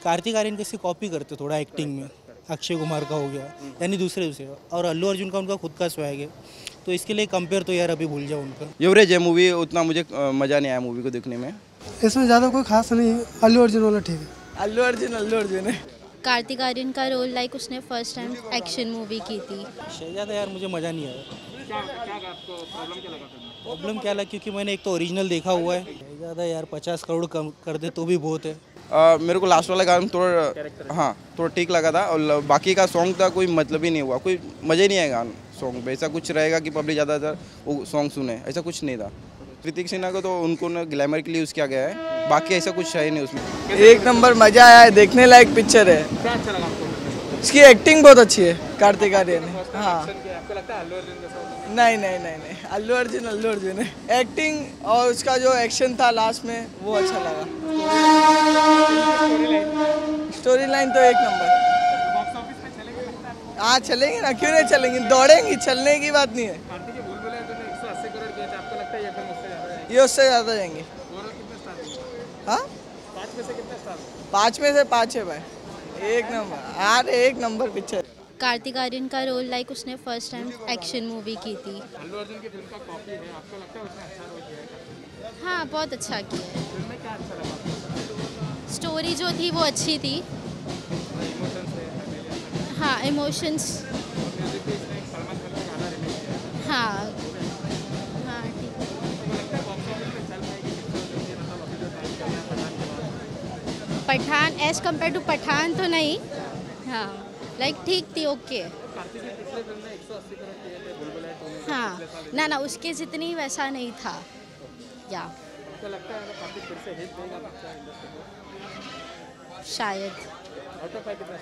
कार्तिक आर्यन कैसे कॉपी करते थोड़ा एक्टिंग में, अक्षय कुमार का हो गया यानी दूसरे दूसरे, और अल्लू अर्जुन का उनका खुद का स्वैग है, तो इसके लिए कंपेयर तो यार अभी भूल जाओ उनका। एवरेज है मूवी, उतना मुझे मज़ा नहीं आया मूवी को देखने में। इसमें ज़्यादा कोई खास नहीं है, अल्लू अर्जुन वाला ठीक है। अल्लू अर्जुन है। कार्तिक आर्यन का रोल लाइक उसने फर्स्ट टाइम एक्शन मूवी की थी। शहजादा यार मुझे मज़ा नहीं आया। आपको प्रॉब्लम क्या लगा? प्रॉब्लम क्या लगा, क्योंकि मैंने एक तो ओरिजिनल देखा हुआ है। शहजादा यार 50 करोड़ कम कर दे तो भी बहुत है। मेरे को लास्ट वाला गाना थोड़ा ठीक लगा था, और बाकी का सॉन्ग था कोई मतलब ही नहीं हुआ, कोई मज़ा ही नहीं आया गाना सॉन्ग पे। ऐसा कुछ रहेगा कि पब्लिक ज़्यादातर वो सॉन्ग सुने, ऐसा कुछ नहीं था। ऋतिक सिन्हा को तो उनको ना ग्लैमर के लिए यूज़ किया गया है, बाकी ऐसा कुछ है ही नहीं उसमें। एक नंबर मजा आया है, देखने लायक पिक्चर है। क्या अच्छा लगा आपको? इसकी एक्टिंग बहुत अच्छी है कार्तिक आर्यन ने। हाँ आपको लगता है अल्लू अर्जुन जैसा होगा? नहीं, अल्लू अर्जुन है। एक्टिंग और उसका जो एक्शन था लास्ट में वो अच्छा लगा। स्टोरी लाइन तो एक नंबर। बॉक्स ऑफिस पे चलेंगे लगता है? हाँ चलेंगे ना, क्यों नहीं चलेंगे, दौड़ेंगे, चलने की बात नहीं है। कार्तिक के बुलबुल तो 180 करोड़ किए थे, आपको लगता है ये फिल्म उससे ज़्यादा जाएगी? ये उससे ज़्यादा जाएंगे। ओवरऑल कितने स्टार देंगे? हाँ 5 में से कितने स्टार? 5 में से 5 है भाई, एक नंबर यार, एक नंबर पिक्चर। कार्तिक आर्यन का रोल लाइक उसने फर्स्ट टाइम एक्शन मूवी की थी। अल्लू अर्जुन की फिल्म का कॉपी है, आपको लगता है उसने अच्छा रोल किया है? हाँ बहुत अच्छा किया है। फिल्म में क्या अच्छा लगा आपको? स्टोरी जो थी वो अच्छी थी। इमोशंस है, हाँ इमोशंस। म्यूजिक भी इसने सलमान खान का गाना रिलीज किया है। हाँ हाँ ठीक है। आपको लगता है बॉक्स ऑफिस पे चल पाएगी पिक्चर जो कि मतलब अभी जो टाइम चल रहा है पठान के बाद? Pathaan as compared to Pathaan तो नहीं, हाँ लाइक ठीक थी, ओके। कार्तिक की पिछले फिल्म में 180 करोड़ किए थे बुलबुल तो हाँ ना उसके जितनी वैसा नहीं था या आपको लगता है कार्तिक फिर से हिट देगा पिक्चर इंडस्ट्री को? शायद। आउट ऑफ 5 कितना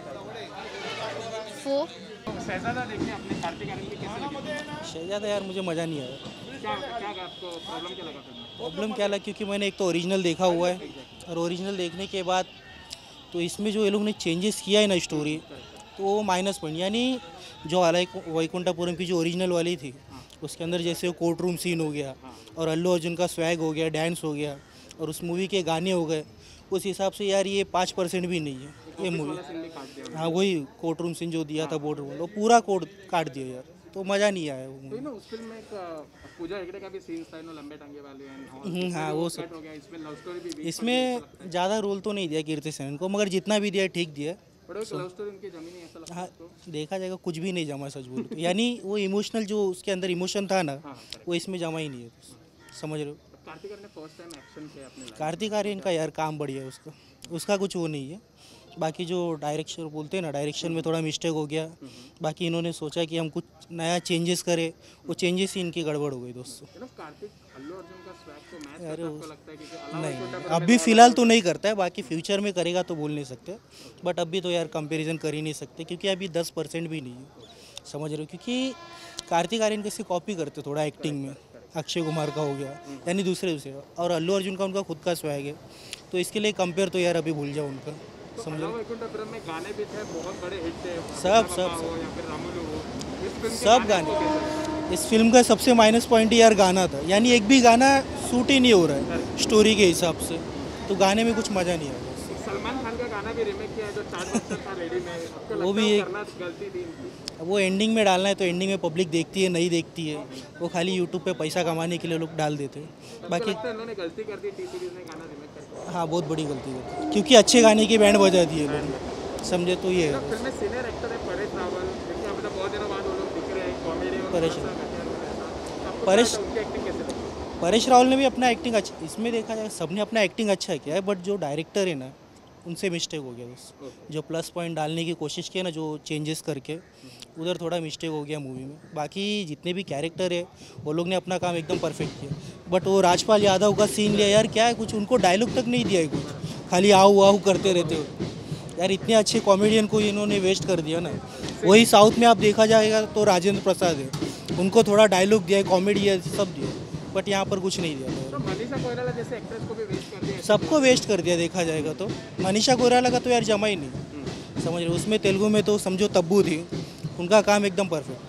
स्टार? 4। शहजादा देखने अपने कार्तिक आर्यन की कैसे लगी? शहजादा यार मुझे मज़ा नहीं आया। क्या आपको प्रॉब्लम क्या लगा फिल्म में? प्रॉब्लम क्या लगा, क्योंकि मैंने एक तो ओरिजिनल देखा हुआ है, और ओरिजिनल देखने के बाद तो इसमें जो ये लोग ने चेंजेस किया है ना स्टोरी, तो वो माइनस पॉइंट, यानी जो वैकुंठपुरम की जो ओरिजिनल वाली थी उसके अंदर जैसे वो कोर्ट रूम सीन हो गया, और अल्लू अर्जुन का स्वैग हो गया, डांस हो गया, और उस मूवी के गाने हो गए, उस हिसाब से यार ये 5% भी नहीं है ये मूवी। हाँ वही कोर्ट रूम सीन जो दिया था बॉर्डर वाला, वो पूरा कोड काट दिया यार, तो मज़ा नहीं आया वो तो ना उस फिल्म में एक पूजा हेगड़े का भी सीन था, लंबे टांगे वाले हैं। हाँ वो सब हो गया, इसमें लव स्टोरी भी इसमें ज़्यादा रोल तो नहीं दिया कीर्ति सेनन को, मगर जितना भी दिया ठीक दिया। बट एक लव स्टोरी उनकी जमी नहीं ऐसा लगता है हाँ आपको? देखा जाएगा, कुछ भी नहीं जमा सच बोलो तो। यानी वो इमोशनल जो उसके अंदर इमोशन था ना, वो इसमें जमा ही नहीं है, समझ रहे हो। कार्तिक आर्यन ने फर्स्ट टाइम एक्शन किया अपने life कार्तिक आर्यन का यार काम बढ़िया है उसका कुछ वो नहीं है। बाकी जो डायरेक्शन बोलते हैं ना, डायरेक्शन में थोड़ा मिस्टेक हो गया। बाकी इन्होंने सोचा कि हम कुछ नया चेंजेस करें, वो चेंजेस ही इनकी गड़बड़ हो गई दोस्तों। में। कार्तिक अल्लू अर्जुन का स्वैग को मैच अरे करता है, आपको लगता है कि नहीं, अभी फ़िलहाल तो नहीं करता है, बाकी फ्यूचर में करेगा तो बोल नहीं सकते, बट अभी तो यार कंपैरिजन कर ही नहीं सकते, क्योंकि अभी 10% भी नहीं है, समझ रहे हो। क्योंकि कार्तिक आर्यन कैसे कॉपी करते थोड़ा एक्टिंग में, अक्षय कुमार का हो गया यानी दूसरे दूसरे, और अल्लू अर्जुन का उनका खुद का स्वैग है, तो इसके लिए कंपेयर तो यार अभी भूल जाओ उनका, समझो। वैकुंठपुरम में गाने भी थे, बहुत बड़े हिट थे। सब हो या फिर रामुलू हो, इस फिल्म के सब गाने आपको कैसे गाने, इस फिल्म का सबसे माइनस पॉइंट ही यार गाना था, यानी एक भी गाना सूट ही नहीं हो रहा है स्टोरी के हिसाब से, तो गाने में कुछ मज़ा नहीं आया। लगे? सलमान खान का गाना भी रिमेक किया है जो चार्ट था रेडी में, आपको लगता वो भी है एक- करना गलती थी इनकी? वो एंडिंग में डालना है तो एंडिंग में पब्लिक देखती है नहीं देखती है, वो खाली यूट्यूब पे पैसा कमाने के लिए लोग डाल देते हैं। आपको बाकी लगता है इन्होंने गलती कर दी टी सीरीज ने गाना रिमेक करके? हाँ बहुत बड़ी गलती है, क्योंकि अच्छे गाने की बैंड बजा दी है लोग, समझे, तो ये है। फिल्म में सीनियर एक्टर है परेश रावल, जिनके मतलब बहुत दिनों बाद वो लोग दिख रहे हैं, कॉमेडी और परेश- थोड़ा सा घटिया रोल है। तो आपको परेश- क्या लगता है उनकी एक्टिंग कैसे लगी? परेश रावल ने भी अपना एक्टिंग अच्छा, इसमें देखा जाए सबने अपना एक्टिंग अच्छा किया है, बट जो डायरेक्टर है ना उनसे मिस्टेक हो गया बस, जो प्लस पॉइंट डालने की कोशिश की है ना, जो चेंजेस करके, उधर थोड़ा मिस्टेक हो गया मूवी में। बाकी जितने भी कैरेक्टर है वो लोग ने अपना काम एकदम परफेक्ट किया, बट वो राजपाल यादव का सीन लिया यार, क्या है, कुछ उनको डायलॉग तक नहीं दिया है, कुछ खाली आओ आओ करते रहते हो यार, इतने अच्छे कॉमेडियन को इन्होंने वेस्ट कर दिया ना। वही साउथ में आप देखा जाएगा तो राजेंद्र प्रसाद है, उनको थोड़ा डायलॉग दिया है, कॉमेडी है, सब दिया, बट यहाँ पर कुछ नहीं दिया। तो मनीषा कोइराला जैसे एक्ट्रेस को भी वेस्ट कर दिया। सबको वेस्ट कर दिया देखा जाएगा तो। मनीषा कोइराला का तो यार जमा ही नहीं, समझ रहे हो। उसमें तेलुगु में तो समझो तब्बू थी, उनका काम एकदम परफेक्ट।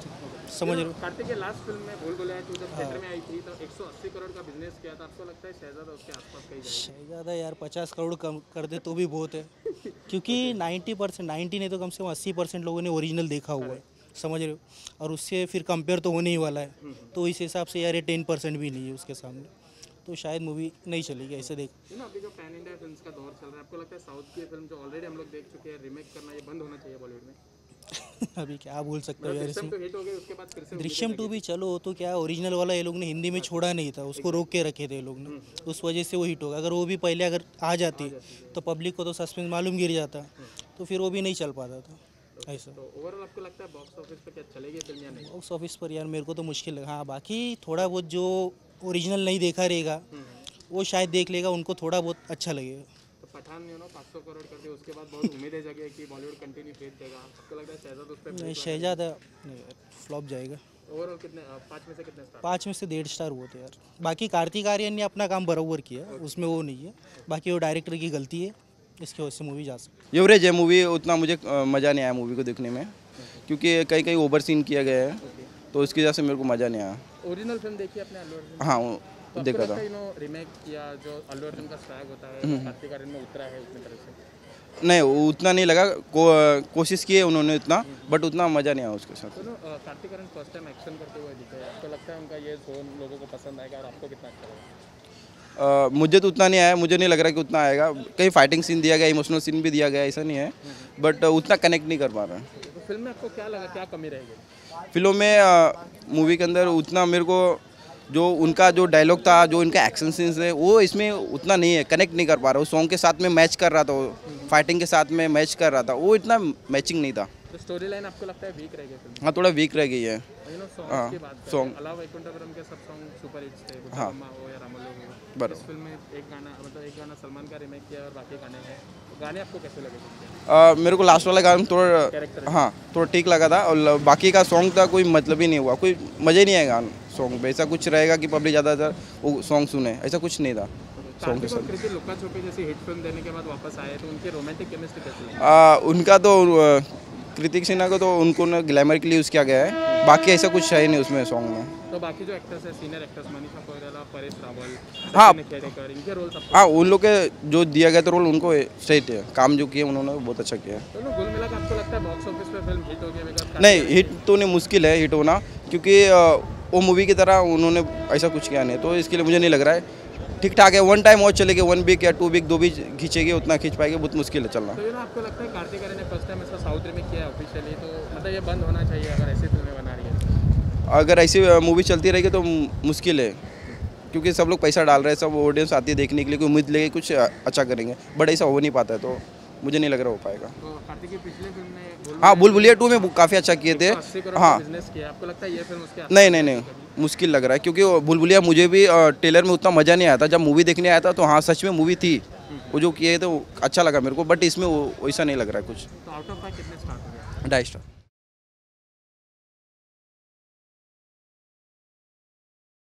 समझ रहे हो। कार्तिक के लास्ट फिल्म में भूल भुलैया 2 जब थिएटर में आई थी तो 180 करोड़ का बिजनेस किया था। आपको लगता है शहजादा उसके आसपास कहीं जाएगा? शहजादा यार 50 करोड़ कम कर दे तो भी बहुत है, क्योंकि 90% 90 नहीं तो कम से कम 80% लोगों ने ओरिजिनल देखा हुआ है, समझ रहे हो। और उससे फिर कंपेयर तो होने ही वाला है, तो इस हिसाब से यार ये 10% भी नहीं है उसके सामने, तो शायद मूवी नहीं चलेगी ऐसे देख। अभी जो पैन इंडिया फिल्म्स का दौर चल रहा है, आपको लगता है साउथ की फिल्म जो ऑलरेडी हम लोग देख चुके हैं रीमेक करना ये बंद होना चाहिए बॉलीवुड में? अभी क्या बोल सकते हो यार दृश्यम इसमें। तो हिट हो गई, उसके बाद फिर से दृश्यम 2 भी चलो तो क्या ओरिजिनल वाला ये लोग ने हिंदी में छोड़ा नहीं था, उसको रोक के रखे थे ये लोग ने, उस वजह से वो हिट होगा। अगर वो भी पहले अगर आ जाती तो पब्लिक को तो सस्पेंस मालूम गिर जाता, तो फिर वो भी नहीं चल पाता था ऐसा। तो ओवरऑल आपको लगता है बॉक्स ऑफिस पे क्या चलेगी फिल्म या नहीं? बॉक्स ऑफिस पर यार मेरे को तो मुश्किल लगा। हाँ बाकी थोड़ा बहुत जो ओरिजिनल नहीं देखा रहेगा वो शायद देख लेगा, उनको थोड़ा बहुत अच्छा लगेगा। तो पठान 500 करोड़ कर दिया, उसके बाद बहुत उम्मीदें जगी कि बॉलीवुड कंटिन्यू फेस देगा। आपको लगता है शहजादा उस पर नहीं शहजादा फ्लॉप जाएगा। ओवरऑल कितने 5 में से कितने स्टार? 5 में से 1.5 स्टार हुए थे यार। बाकी कार्तिक आर्यन ने अपना काम बराबर किया, उसमें वो नहीं है, बाकी वो डायरेक्टर की गलती है, इसकी वजह से मूवी जा सकती एवरेज है मूवी, उतना मुझे मज़ा नहीं आया मूवी को देखने में, क्योंकि कहीं कहीं ओवर सीन किया गया है, तो इसकी वजह से मेरे को मज़ा नहीं आया। ओरिजिनल फिल्म देखी आपने अल्लू अर्जुन? हाँ वो तो देखा आपको था। लगता है रीमेक किया जो अल्लू अर्जुन का स्वैग होता है कार्तिक आर्यन में उतरा है उतनी तरह से? नहीं वो उतना नहीं लगा, कोशिश की है उन्होंने उतना, बट उतना मज़ा नहीं आया उसके साथ। तो Kartik Aaryan first time action करते हुए दिखे, आपको लगता है उनका ये जोन लोगों को पसंद आएगा और आपको कितना अच्छा लगेगा? मुझे तो उतना नहीं आया, मुझे नहीं लग रहा कि उतना आएगा। कहीं फाइटिंग सीन दिया गया, इमोशनल सीन भी दिया गया, ऐसा नहीं है, बट उतना कनेक्ट नहीं कर पा रहा है। तो फिल्म में आपको क्या लगा, क्या कमी रहेगी? फिल्म में मूवी के अंदर उतना मेरे को जो उनका जो डायलॉग था, जो इनका एक्शन सीन्स है, वो इसमें उतना नहीं है, कनेक्ट नहीं कर पा रहा। वो सॉन्ग के साथ में मैच कर रहा था, वो फाइटिंग के साथ में मैच कर रहा था, वो इतना मैचिंग नहीं था। तो स्टोरी लाइन आपको लगता है वीक रहेगी फिल्म? हाँ थोड़ा वीक रह गई है। सॉन्ग्स की बात करें, अलावा वैकुंठपुरम के सब सॉन्ग सुपर हिट्स थे, गुड्डम्मा हो या रामलो हो। बराबर। इस फिल्म में एक गाना सलमान का रीमेक किया और बाकी गाने हैं, तो गाने आपको कैसे लगे? मेरे को लास्ट वाला गाना थोड़ा थोड़ा ठीक लगा था, और बाकी का सॉन्ग था कोई मतलब ही नहीं हुआ, कोई मज़ा ही नहीं आया गाना सॉन्ग पे। ऐसा कुछ रहेगा कि पब्लिक ज़्यादातर वो सॉन्ग सुने, ऐसा कुछ नहीं था सॉन्ग के साथ। कृति लुक्का छुपी जैसी हिट फिल्म देने के बाद वापस आए, तो उनकी रोमांटिक केमिस्ट्री कैसी लगी? उनका तो कृतिक सिन्हा को तो उनको ग्लैमर के लिए यूज़ किया गया है, बाकी ऐसा कुछ है ही नहीं उसमें सॉन्ग में। तो बाकी जो एक्टर्स है सीनियर एक्टर्स मनीषा कोइराला, परेश रावल, हाँ। सचिन खेडेकर, इनके रोल सब हाँ उन लोग के जो दिया गया था रोल उनको स्ट्रेट है, काम जो किया उन्होंने बहुत अच्छा किया है। तो कुल मिला के आपको लगता है बॉक्स ऑफिस पे फिल्म हिट हो गई? बिकॉज नहीं हिट तो नहीं, मुश्किल है हिट होना, क्योंकि वो मूवी की तरह उन्होंने ऐसा कुछ किया नहीं, तो इसके लिए मुझे नहीं लग रहा है। ठीक ठाक है, वन टाइम और चलेगी, 1 वीक या 2 वीक 2 वीक खींचेगी, उतना खींच पाएगी, बहुत मुश्किल है चलना। तो आपको लगता है कार्तिक आर्यन ने फर्स्ट टाइम इसका साउथ रीमेक किया है ऑफिशियली, तो मतलब ये बंद होना चाहिए अगर ऐसी फिल्में बना रही है? अगर ऐसी मूवी चलती रहेगी तो मुश्किल है, क्योंकि सब लोग पैसा डाल रहे हैं, सब ऑडियंस आती है देखने के लिए, कोई उम्मीद लेके कुछ अच्छा करेंगे, बट ऐसा हो नहीं पाता है, तो मुझे नहीं लग रहा हो पाएगा। तो कार्तिक की पिछली फिल्म ने हाँ भूल भुलैया 2 में काफ़ी अच्छा किए थे। 80 करोड़ हाँ बिजनेस किया, आपको लगता है ये फिल्म उसके नहीं मुश्किल लग रहा है, क्योंकि भूल भुलैया मुझे भी ट्रेलर में उतना मज़ा नहीं आया था, जब मूवी देखने आया था तो हाँ सच में मूवी थी, वो जो किए तो अच्छा लगा मेरे को, बट इसमें वैसा नहीं लग रहा है कुछ। तो आउट ऑफ 5 कितने स्टार हो गए? 2.5 स्टार।